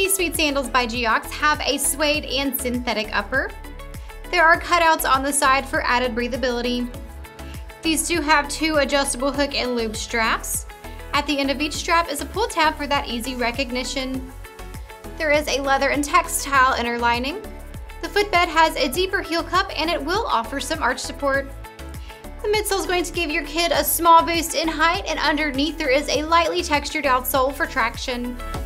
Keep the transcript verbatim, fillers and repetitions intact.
These sweet sandals by Geox have a suede and synthetic upper. There are cutouts on the side for added breathability. These do have two adjustable hook and loop straps. At the end of each strap is a pull tab for that easy recognition. There is a leather and textile inner lining. The footbed has a deeper heel cup and it will offer some arch support. The midsole is going to give your kid a small boost in height, and underneath there is a lightly textured outsole for traction.